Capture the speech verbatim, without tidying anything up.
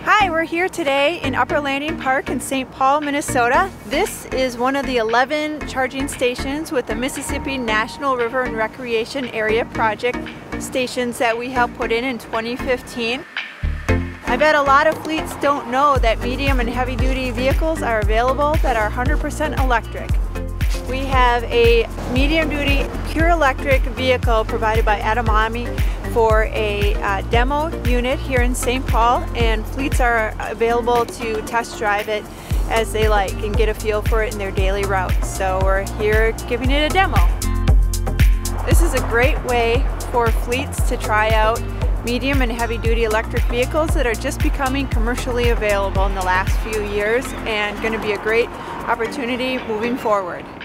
Hi, we're here today in Upper Landing Park in Saint Paul, Minnesota. This is one of the eleven charging stations with the Mississippi National River and Recreation Area Project stations that we helped put in in twenty fifteen. I bet a lot of fleets don't know that medium and heavy duty vehicles are available that are one hundred percent electric. We have a medium duty pure electric vehicle provided by Atomami for a uh, demo unit here in Saint Paul, and fleets are available to test drive it as they like and get a feel for it in their daily routes. So we're here giving it a demo. This is a great way for fleets to try out medium and heavy duty electric vehicles that are just becoming commercially available in the last few years and going to be a great opportunity moving forward.